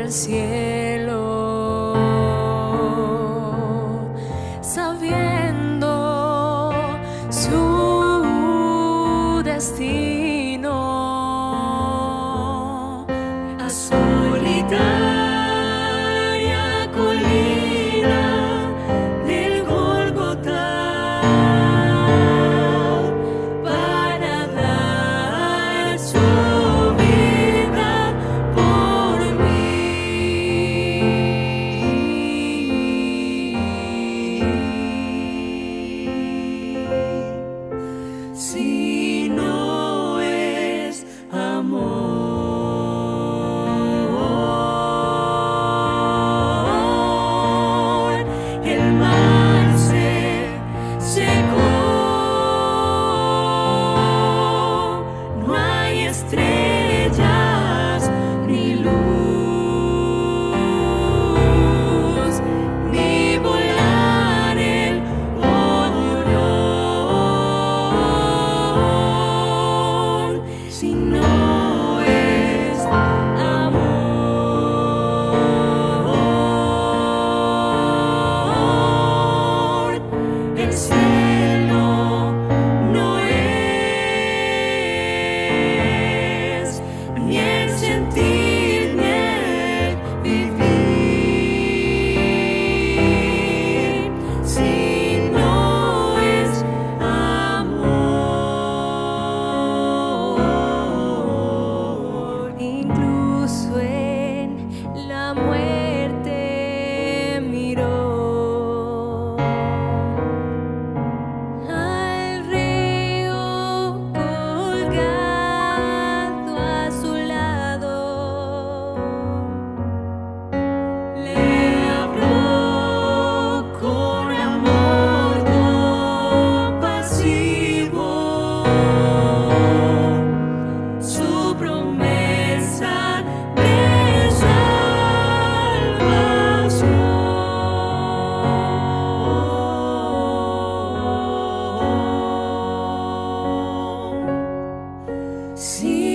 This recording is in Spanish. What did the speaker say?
al cielo, sabiendo su destino. A solitaria colina del Gólgota, para dar su vida por mí. Si no es amor, el mar se secó. No hay estrellas ni luz, ni volar el Orión. Si no es amor, el cielo no es, ni el sentir ni el vivir. Si no es amor, incluso en la muerte miró al reo colgado a su lado. Le habló con amor compasivo su promesa de salvación. Si